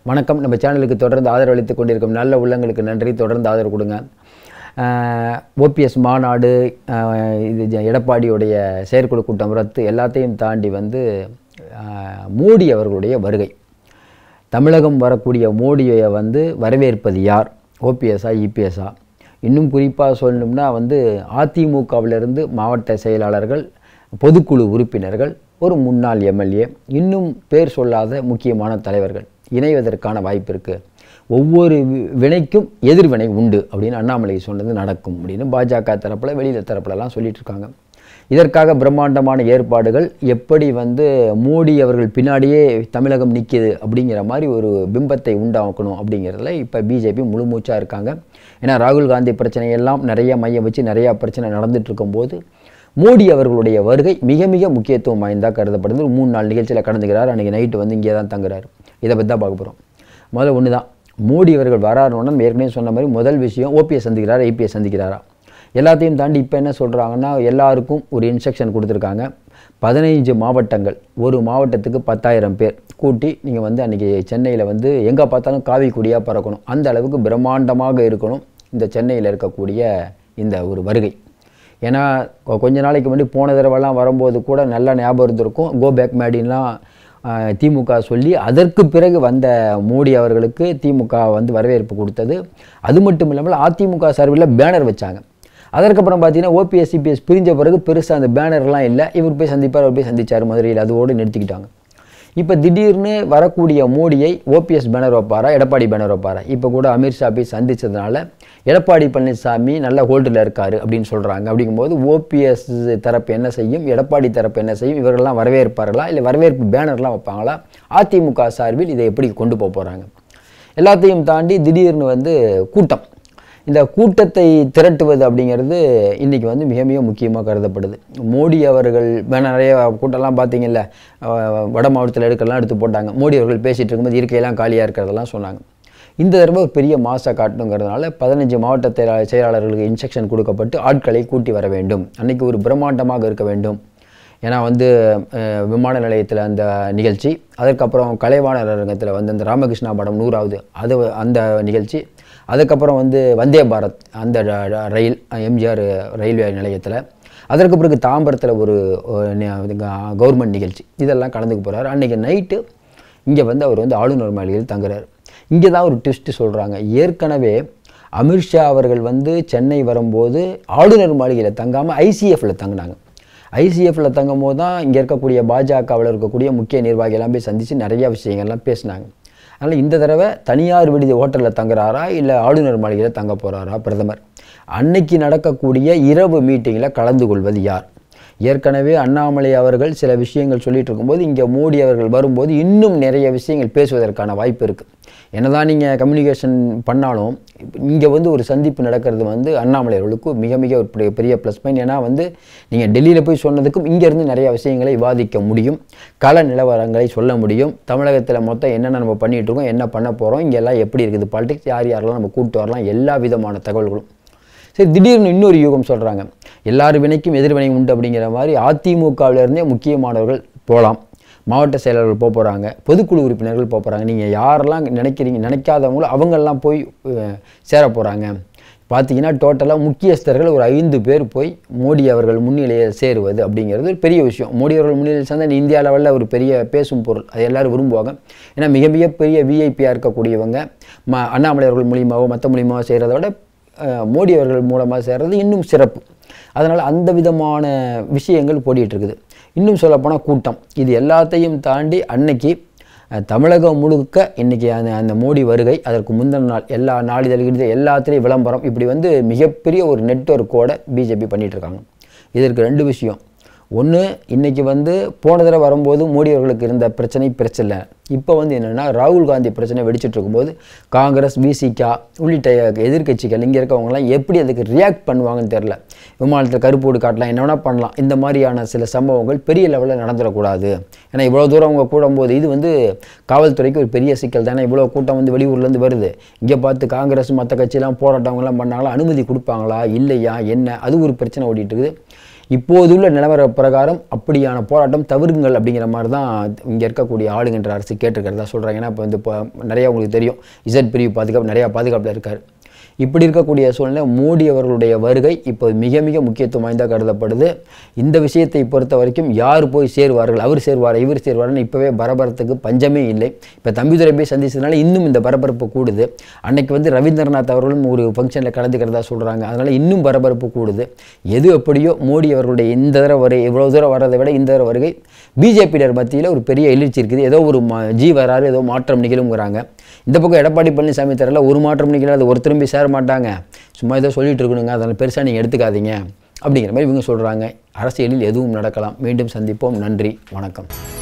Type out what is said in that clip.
வணக்கம். நம்ம சேனலுக்கு தொடர்ந்து ஆதரவு அளித்துக் கொண்டிருக்கும் நல்ல உள்ளங்களுக்கு நன்றி. தொடர்ந்து ஆதரவு கொடுங்க. ஓபிஎஸ் மாநாடு, இது எடப்பாடியுடைய செயற்குழு கூட்டம் ரத்து, எல்லாத்தையும் தாண்டி மோடி அவர்களுடைய வருகை. தமிழகம் வரக்கூடிய மோடியை வரவேற்பது யார்? ஓபிஎஸ்ஸா இபிஎஸ்ஸா? இன்னும் குறிப்பாக சொல்லணும்னா அதிமுகவிலிருந்து மாவட்ட செயலாளர்கள், பொதுக்குழு உறுப்பினர்கள், ஒரு முன்னாள் எம்எல்ஏ, இன்னும் பேர் சொல்லாத முக்கியமான தலைவர்கள் இணைவதற்கான வாய்ப்பு இருக்குது. ஒவ்வொரு வினைக்கும் எதிர்வினை உண்டு அப்படின்னு அண்ணாமலை சொன்னது நடக்கும் அப்படின்னு பாஜக தரப்பில் வெளியில் தரப்புலலாம் சொல்லிட்டு இருக்காங்க. இதற்காக பிரம்மாண்டமான ஏற்பாடுகள். எப்படி மோடி அவர்கள் பின்னாடியே தமிழகம் நிற்கிது அப்படிங்கிற மாதிரி ஒரு பிம்பத்தை உண்டாக்கணும் அப்படிங்கிறதுல இப்போ பிஜேபி முழுமூச்சாக இருக்காங்க. ஏன்னா ராகுல் காந்தி பிரச்சனையெல்லாம் நிறைய மையம் வச்சு நிறையா பிரச்சனை நடந்துட்டு இருக்கும்போது மோடி அவர்களுடைய வருகை மிக மிக முக்கியத்துவம் வாய்ந்ததாக கருதப்படுது. 3 நாள் நிகழ்ச்சியில் கலந்துக்கிறார். அன்றைக்கி நைட்டு இங்கே தான் தங்குறாரு. இதை பற்றி தான் பார்க்க போகிறோம். முதல்ல ஒன்று தான், மோடி அவர்கள் வராருன்னு ஏற்கனவே சொன்ன மாதிரி முதல் விஷயம் ஓபிஎஸ் சந்திக்கிறாரா ஐபிஎஸ் சந்திக்கிறாரா? எல்லாத்தையும் தாண்டி இப்போ என்ன சொல்கிறாங்கன்னா, எல்லாருக்கும் ஒரு இன்ஸ்ட்ரக்ஷன் கொடுத்துருக்காங்க. 15 மாவட்டங்கள், ஒரு மாவட்டத்துக்கு 10,000 பேர் கூட்டி நீங்கள் அன்றைக்கி சென்னையில் எங்கே பார்த்தாலும் காவி கொடியாக பறக்கணும். அந்த அளவுக்கு பிரம்மாண்டமாக இருக்கணும் இந்த சென்னையில் இருக்கக்கூடிய இந்த ஒரு வருகை. ஏன்னா கொஞ்ச நாளைக்கு முன்னாடி போன தடவைலாம் வரும்போது கூட நல்லா ஞாபகம் இருந்திருக்கும். கோ பேக் மேடின்லாம் திமுக சொல்லி அதற்கு பிறகு வந்த மோடி அவர்களுக்கு திமுக வரவேற்பு கொடுத்தது. அது மட்டும் இல்லாமல் அதிமுக சார்பில் பேனர் வச்சாங்க. அதற்கப்புறம் பார்த்தீங்கன்னா ஓபிஎஸ் சிபிஎஸ் பிரிஞ்ச பிறகு பெருசாக அந்த பேனர்லாம் இல்லை. இவர் போய் சந்திப்பார், அவர் போய் சந்தித்தார் மதுரையில், அதோடு நிறுத்திக்கிட்டாங்க. இப்போ திடீர்னு வரக்கூடிய மோடியை ஓபிஎஸ் பேனர் வைப்பாரா எடப்பாடி பேனர் வைப்பாரா? இப்போ கூட அமித்ஷா போய் சந்தித்ததுனால எடப்பாடி பழனிசாமி நல்ல ஹோல்டில் இருக்கார் அப்படின்னு சொல்கிறாங்க. அப்படிங்கும்போது ஓபிஎஸ் தரப்பு என்ன செய்யும், எடப்பாடி தரப்பு என்ன செய்யும்? இவர்கள்லாம் வரவேற்பார்களா, இல்லை வரவேற்பு பேனர்லாம் வைப்பாங்களா? அதிமுக சார்பில் இதை எப்படி கொண்டு போகிறாங்க? எல்லாத்தையும் தாண்டி திடீர்னு கூட்டம். இந்த கூட்டத்தை திரட்டுவது அப்படிங்கிறது இன்றைக்கி மிக மிக முக்கியமாக கருதப்படுது. மோடி அவர்கள் நிறைய கூட்டம்லாம் பார்த்தீங்கல்ல, வட மாவட்டத்தில் எடுத்து போட்டாங்க. மோடி அவர்கள் பேசிகிட்டு இருக்கும்போது இருக்கையெல்லாம் காலியாக இருக்கிறதெல்லாம் சொன்னாங்க. இந்த தடவை ஒரு பெரிய மாசை காட்டணுங்கிறதுனால 15 மாவட்ட செயலாளர்களுக்கு இன்ஸ்ட்ரக்ஷன் கொடுக்கப்பட்டு ஆட்களை கூட்டி வர வேண்டும். அன்றைக்கி ஒரு பிரம்மாண்டமாக இருக்க வேண்டும். ஏன்னா விமான நிலையத்தில் அந்த நிகழ்ச்சி, அதற்கப்புறம் கலைவாணர் அரங்கத்தில் அந்த ராமகிருஷ்ணா படம் 100வது அது அந்த நிகழ்ச்சி, அதுக்கப்புறம் வந்தே பாரத் அந்த ரயில் எம்ஜிஆர் ரயில்வே நிலையத்தில், அதற்கு பிறகு தாம்பரத்தில் ஒரு கவர்மெண்ட் நிகழ்ச்சி, இதெல்லாம் கலந்துக்க போகிறார். அன்றைக்கி நைட்டு இங்கே அவர் ஆளுநர் மாளிகையில் தங்குறார். இங்கே தான் ஒரு ட்விஸ்ட்டு சொல்கிறாங்க. ஏற்கனவே அமித்ஷா அவர்கள் சென்னை வரும்போது ஆளுநர் மாளிகையில் தங்காமல் ஐசிஎஃப்பில் தங்கினாங்க. ஐசிஎஃப்பில் தங்கும் போது தான் இங்கே இருக்கக்கூடிய பாஜகவில் இருக்கக்கூடிய முக்கிய நிர்வாகிகள்லாம் போய் சந்தித்து நிறையா விஷயங்கள்லாம் பேசினாங்க. அதனால் இந்த தடவை தனியார் விடுதி ஹோட்டலில் தங்குறாரா இல்லை ஆளுநர் மாளிகையில் தங்க போகிறாரா பிரதமர்? அன்னைக்கு நடக்கக்கூடிய இரவு மீட்டிங்கில் கலந்து கொள்வது யார்? ஏற்கனவே அண்ணாமலை அவர்கள் சில விஷயங்கள் சொல்லிட்டு இருக்கும்போது இங்கே மோடி அவர்கள் வரும்போது இன்னும் நிறைய விஷயங்கள் பேசுவதற்கான வாய்ப்பு இருக்குது. என்னதான் நீங்கள் கம்யூனிகேஷன் பண்ணாலும் இங்கே ஒரு சந்திப்பு நடக்கிறது அண்ணாமலை அவர்களுக்கு மிக மிக ஒரு பெரிய ப்ளஸ் பாயிண்ட். ஏன்னா நீங்கள் டெல்லியில் போய் சொன்னதுக்கும் இங்கேருந்து நிறைய விஷயங்களை விவாதிக்க முடியும், கள நிலவரங்களை சொல்ல முடியும். தமிழகத்தில் மொத்தம் என்னென்ன நம்ம பண்ணிகிட்டு இருக்கோம், என்ன பண்ண போகிறோம், இங்கெல்லாம் எப்படி இருக்குது பாலிடிக்ஸ், யாரெல்லாம் நம்ம கூப்பிட்டு வரலாம், எல்லா விதமான தகவல்களும். சரி, திடீர்னு இன்னொரு யூகம் சொல்கிறாங்க. எல்லார் வினைக்கும் எதிர்வினை உண்டு அப்படிங்கிற மாதிரி அதிமுகவிலேருந்தே முக்கியமானவர்கள் போகலாம், மாவட்ட செயலாளர்கள் போகிறாங்க, பொதுக்குழு உறுப்பினர்கள் போகிறாங்க. நீங்கள் யாரெல்லாம் நினைக்காதவங்களோ அவங்கெல்லாம் போய் சேர போகிறாங்க. பார்த்தீங்கன்னா டோட்டலாக முக்கியஸ்தர்கள் ஒரு 5 பேர் போய் மோடி அவர்கள் முன்னிலையை சேருவது அப்படிங்கிறது ஒரு பெரிய விஷயம். மோடி அவர்கள் முன்னிலையில் சேர்ந்தால் இந்தியா லெவலில் ஒரு பெரிய பேசும் பொருள், அது எல்லோரும் விரும்புவாங்க. ஏன்னா மிக மிக பெரிய விஐபியாக இருக்கக்கூடியவங்க அண்ணாமலை அவர்கள் மூலியமாகவோ மற்ற மூலியமாக செய்கிறத விட மோடி அவர்கள் மூலமாக சேர்றது இன்னும் சிறப்பு. அதனால் அந்த விதமான விஷயங்கள் போடிட்டுருக்குது. இன்னும் சொல்லப்போனால் கூட்டம், இது எல்லாத்தையும் தாண்டி அன்னைக்கு தமிழகம் முழுக்க இன்றைக்கி அந்த மோடி வருகை, அதற்கு முந்தின நாள் எல்லா நாளிதழ்கள் எல்லாத்துலேயும் விளம்பரம், இப்படி மிகப்பெரிய ஒரு நெட்வொர்க்கோடு பிஜேபி பண்ணிகிட்ருக்காங்க. இதற்கு 2 விஷயம். ஒன்று, இன்றைக்கி போன தடவை வரும்போது மோடி அவர்களுக்கு இருந்த பிரச்சனை. இப்போ என்னென்னா ராகுல் காந்தி பிரச்சனை வெடிச்சிட்டு இருக்கும்போது காங்கிரஸ், விசிகா உள்ளிட்ட எதிர்கட்சிகள் இங்கே இருக்கவங்களாம் எப்படி அதுக்கு ரியாக்ட் பண்ணுவாங்கன்னு தெரில. விமானத்தில் கருப்போடு காட்டலாம், என்ன வேணால் பண்ணலாம். இந்த மாதிரியான சில சம்பவங்கள் பெரிய லெவலில் நடந்துடக்கூடாது. ஏன்னா இவ்வளோ தூரம் அவங்க கூடும்போது இது காவல்துறைக்கு ஒரு பெரிய சிக்கல் தானே. இவ்வளோ கூட்டம் வெளியூர்லேருந்து வருது, இங்கே பார்த்து காங்கிரஸ் மற்ற கட்சியெல்லாம் போராட்டவங்கலாம் பண்ணாங்களா, அனுமதி கொடுப்பாங்களா இல்லையா, என்ன, அது ஒரு பிரச்சனை ஓடிட்டு இருக்குது. இப்போதுள்ள நிலவர பிரகாரம் அப்படியான போராட்டம் தவிர்க்குங்கள் அப்படிங்கிற மாதிரி தான் இங்கே இருக்கக்கூடிய ஆளுங்கன்ற அரசு கேட்டிருக்கிறதா சொல்கிறாங்க. ஏன்னா இப்போ நிறையா உங்களுக்கு தெரியும், இசட் பிரிவு பாதுகாப்பு நிறையா பாதுகாப்பில் இருக்கார். இப்படி இருக்கக்கூடிய சூழ்நிலை மோடி அவர்களுடைய வருகை இப்போ மிக மிக முக்கியத்துவம் வாய்ந்ததாக கருதப்படுது. இந்த விஷயத்தை பொறுத்த வரைக்கும் யார் போய் சேருவார்கள், அவர் சேருவார் இவர் சேருவார்னு இப்போவே பரபரத்துக்கு பஞ்சமே இல்லை. இப்போ தம்பிதுரை போய் சந்திச்சதுனால இன்னும் இந்த பரபரப்பு கூடுது. அன்னைக்கு ரவீந்திரநாத் அவர்களும் ஒரு ஃபங்க்ஷனில் கலந்துக்கிறதா சொல்கிறாங்க. அதனால் இன்னும் பரபரப்பு கூடுது. எது எப்படியோ மோடி அவர்களுடைய இந்த தடவை வருகை இவ்வளோ தூரம் வர்றதை விட இந்த தடவை வருகை பிஜேபியினர் மத்தியில் ஒரு பெரிய எழுச்சி இருக்குது. ஏதோ ஒரு வராரு, ஏதோ மாற்றம் நிகழுங்கிறாங்க. இந்த பக்கம் எடப்பாடி பழனிசாமி தரல ஒரு மாற்றம் நிகழாது, ஒரு திரும்பி சேர மாட்டாங்க, சும்மா ஏதோ சொல்லிட்டு இருக்கணுங்க, அதனால் பெருசாக நீங்கள் எடுத்துக்காதீங்க அப்படிங்கிற மாதிரி இவங்க சொல்கிறாங்க. அரசியலில் எதுவும் நடக்கலாம். மீண்டும் சந்திப்போம். நன்றி, வணக்கம்.